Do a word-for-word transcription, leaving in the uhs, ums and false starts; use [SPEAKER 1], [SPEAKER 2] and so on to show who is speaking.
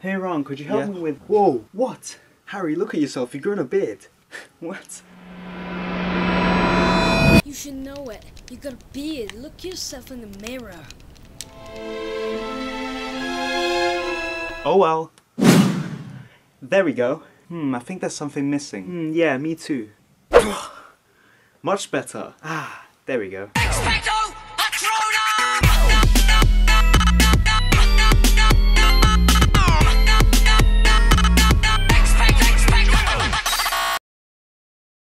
[SPEAKER 1] Hey Ron, could you help
[SPEAKER 2] Yeah.
[SPEAKER 1] me with... Whoa, what? Harry, look at yourself, you've grown a beard. What?
[SPEAKER 3] You should know it. You got a beard. Look yourself in the mirror.
[SPEAKER 1] Oh well. There we go. Hmm, I think there's something missing. Hmm, yeah, me too. Much better. Ah, there we go.